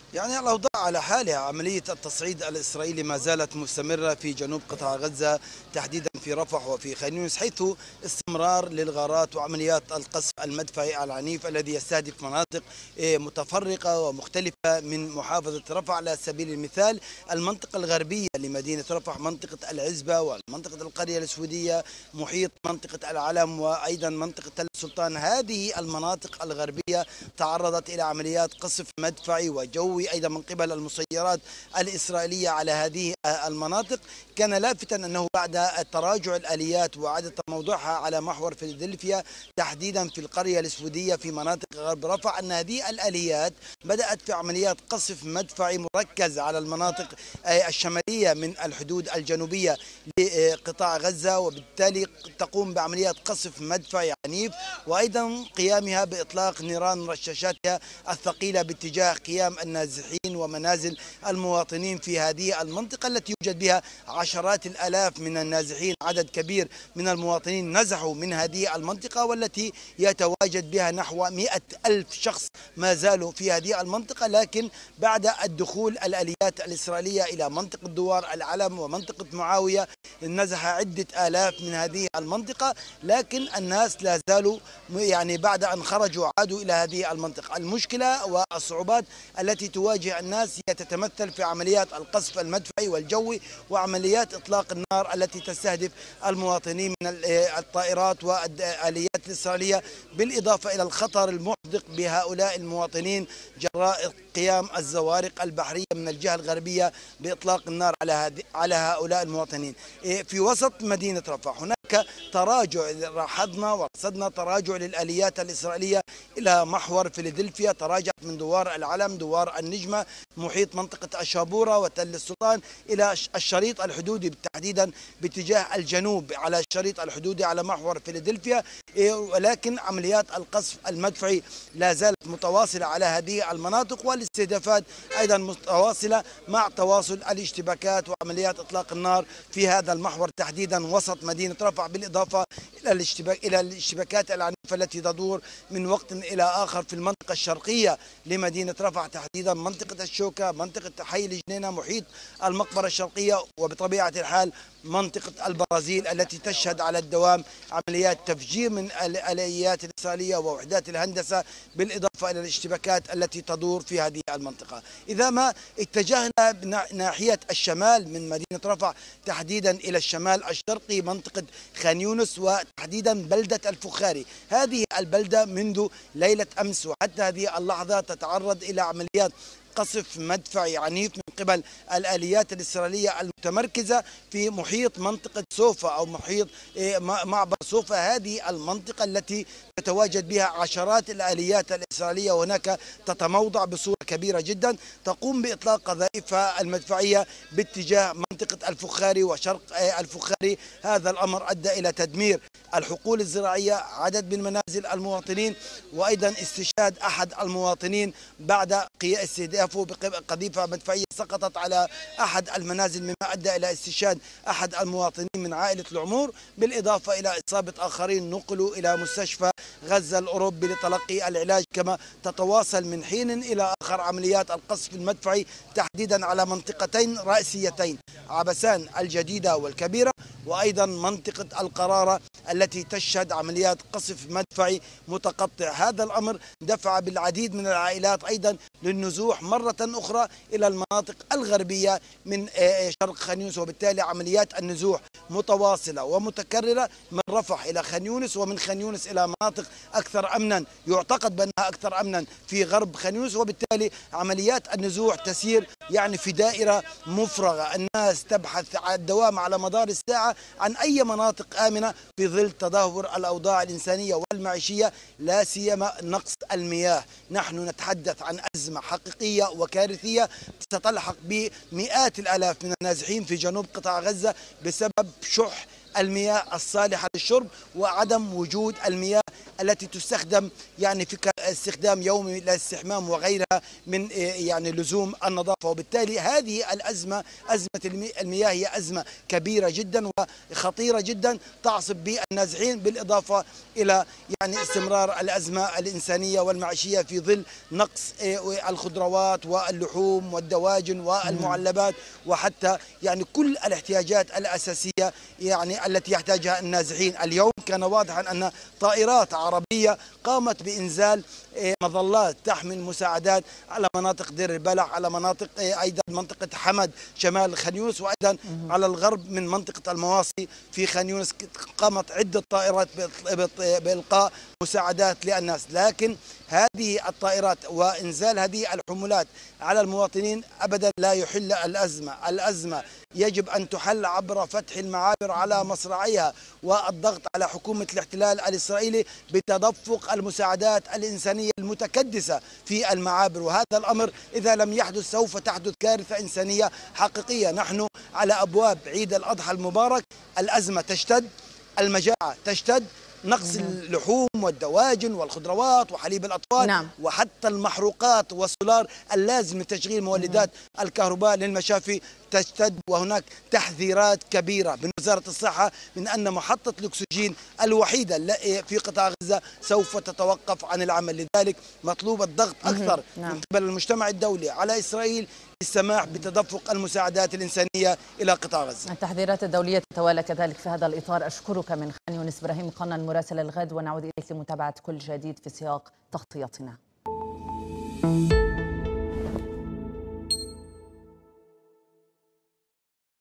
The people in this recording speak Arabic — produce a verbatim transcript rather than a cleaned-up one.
يعني الأوضاع على حالها. عملية التصعيد الإسرائيلي ما زالت مستمرة في جنوب قطاع غزة، تحديدا في رفح وفي خان يونس، حيث استمرار للغارات وعمليات القصف المدفعي العنيف الذي يستهدف مناطق متفرقة ومختلفة من محافظة رفح. على سبيل المثال المنطقة الغربية لمدينة رفح، منطقة العزبة ومنطقة القرية السويدية، محيط منطقة العلم، وأيضا منطقة تل السلطان. هذه المناطق الغربية تعرضت إلى عمليات قصف مدفعي وجوي أيضا من قبل المسيرات الإسرائيلية على هذه المناطق. كان لافتا أنه بعد تراجع الآليات وإعادة موضوعها على محور فيلادلفيا، تحديدا في القرية السويدية في مناطق غرب رفح، أن هذه الآليات بدأت في عمليات قصف مدفعي مركز على المناطق الشمالية من الحدود الجنوبية لقطاع غزة، وبالتالي تقوم بعمليات قصف مدفعي عنيف، وأيضا قيامها بإطلاق نيران رشاشاتها الثقيلة باتجاه قيام النازحين ومنازل المواطنين في هذه المنطقة التي يوجد بها عشرات الآلاف من النازحين. عدد كبير من المواطنين نزحوا من هذه المنطقة، والتي يتواجد بها نحو مئة ألف شخص ما زالوا في هذه المنطقة. لكن بعد الدخول الآليات الإسرائيلية إلى منطقة دوار العلم ومنطقة معاوية، نزح عدة آلاف من هذه المنطقة، لكن الناس لا زالوا يعني بعد أن خرجوا عادوا إلى هذه المنطقة. المشكلة والصعوبات التي تواجه الناس هي تتمثل في عمليات القصف المدفعي والجوي وعمليات إطلاق النار التي تستهدف المواطنين من الطائرات والآليات الإسرائيلية، بالإضافة إلى الخطر المحدق بهؤلاء المواطنين جراء قيام الزوارق البحرية من الجهة الغربية بإطلاق النار على على هؤلاء المواطنين. في وسط مدينة رفح هناك تراجع، لاحظنا ورصدنا تراجع للآليات الإسرائيلية إلى محور فيلادلفيا، تراجعت من دوار العلم، دوار النجمة، محيط منطقة الشابورة وتل السلطان إلى الشريط الحدودي، تحديدا باتجاه الجنوب على الشريط الحدودي على محور فيلادلفيا. ولكن عمليات القصف المدفعي لا زالت متواصلة على هذه المناطق، والاستهدافات أيضا متواصلة مع تواصل الاشتباكات وعمليات إطلاق النار في هذا المحور، تحديدا وسط مدينة رفح، بالإضافة إلى الاشتباك إلى الاشتباكات العنيفة التي تدور من وقت إلى آخر في المنطقة الشرقية لمدينة رفح، تحديدا منطقة الشوكة، منطقة حي الجنينة، محيط المقبرة الشرقية، وبطبيعة الحال منطقة البرازيل التي تشهد على الدوام عمليات تفجير من الآليات الإسرائيلية ووحدات الهندسة، بالإضافة إلى الاشتباكات التي تدور في هذه المنطقة. إذا ما اتجهنا ناحية الشمال من مدينة رفح، تحديدا إلى الشمال الشرقي منطقة خان يونس وتحديدا بلدة الفخاري، هذه البلدة منذ ليلة أمس وحتى هذه اللحظة تتعرض إلى عمليات قصف مدفعي عنيف من قبل الآليات الإسرائيلية المتمركزة في محيط منطقة سوفا أو محيط معبر سوفا، هذه المنطقة التي تتواجد بها عشرات الآليات الإسرائيلية، وهناك تتموضع بصورة كبيرة جدا، تقوم بإطلاق قذائفها المدفعية باتجاه منطقة الفخاري وشرق الفخاري. هذا الأمر أدى إلى تدمير الحقول الزراعية، عدد من منازل المواطنين، وأيضا استشهاد أحد المواطنين بعد استهدافه بقذيفة مدفعية سقطت على أحد المنازل، مما أدى إلى استشهاد أحد المواطنين من عائلة العمور، بالإضافة إلى إصابة آخرين نقلوا إلى مستشفى غزة الأوروبي لتلقي العلاج. كما تتواصل من حين إلى آخر عمليات القصف المدفعي تحديدا على منطقتين رئيسيتين، عبسان الجديدة والكبيرة، وأيضا منطقة القرارة التي تشهد عمليات قصف مدفعي متقطع. هذا الأمر دفع بالعديد من العائلات أيضا للنزوح مرة أخرى إلى المناطق الغربية من شرق خان يونس، وبالتالي عمليات النزوح متواصلة ومتكررة من رفح إلى خان يونس، ومن خان يونس إلى مناطق أكثر أمنا يعتقد بأنها أكثر أمنا في غرب خان يونس، وبالتالي عمليات النزوح تسير يعني في دائرة مفرغة. الناس تبحث عن الدوام على مدار الساعة عن أي مناطق آمنة في ظل تدهور الأوضاع الإنسانية والمعيشية، لا سيما نقص المياه. نحن نتحدث عن أزمة حقيقية وكارثية ستلحق بمئات الآلاف من النازحين في جنوب قطاع غزة بسبب شح المياه الصالحة للشرب وعدم وجود المياه التي تستخدم يعني في واستخدام يومي للاستحمام وغيرها من يعني لزوم النظافة. وبالتالي هذه الأزمة، أزمة المياه، هي أزمة كبيرة جدا وخطيرة جدا تعصف بالنازحين، بالإضافة إلى يعني استمرار الأزمة الإنسانية والمعيشية في ظل نقص الخضروات واللحوم والدواجن والمعلبات، وحتى يعني كل الاحتياجات الأساسية يعني التي يحتاجها النازحين. اليوم كان واضحا أن طائرات عربية قامت بإنزال مظلات تحمل مساعدات على مناطق دير البلح، على مناطق أيضا منطقة حمد شمال خان يونس، وأيضا على الغرب من منطقة المواصي في خان يونس. قامت عدة طائرات بإلقاء مساعدات للناس، لكن هذه الطائرات وإنزال هذه الحمولات على المواطنين أبدا لا يحل الأزمة. الأزمة يجب أن تحل عبر فتح المعابر على مصراعيها والضغط على حكومة الاحتلال الإسرائيلي بتدفق المساعدات الإنسانية المتكدسة في المعابر، وهذا الأمر إذا لم يحدث سوف تحدث كارثة إنسانية حقيقية. نحن على أبواب عيد الأضحى المبارك، الأزمة تشتد، المجاعة تشتد، نقص اللحوم والدواجن والخضروات وحليب الأطفال، نعم. وحتى المحروقات والسولار اللازم لتشغيل مولدات مم. الكهرباء للمشافي تشتد. وهناك تحذيرات كبيرة من وزارة الصحة من أن محطة الأكسجين الوحيدة في قطاع غزة سوف تتوقف عن العمل. لذلك مطلوب الضغط أكثر نعم. من قبل المجتمع الدولي على إسرائيل للسماح بتدفق المساعدات الإنسانية إلى قطاع غزة. التحذيرات الدولية تتوالى كذلك في هذا الإطار. أشكرك من خان يونس إبراهيم قنن مراسل الغد، ونعود إليك لمتابعة كل جديد في سياق تغطيتنا.